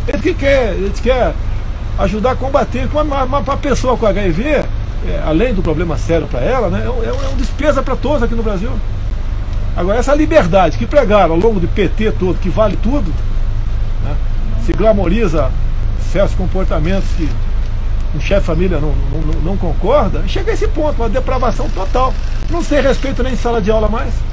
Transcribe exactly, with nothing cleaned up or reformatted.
Ele que quer, ele quer ajudar a combater. Mas para a pessoa com H I V, é, além do problema sério para ela, né, é, é uma despesa para todos aqui no Brasil. Agora, essa liberdade que pregaram ao longo do P T todo, que vale tudo, né, se glamoriza certos comportamentos que o chefe de família não, não, não concorda, chega a esse ponto, uma depravação total. Não se tem respeito nem em sala de aula mais.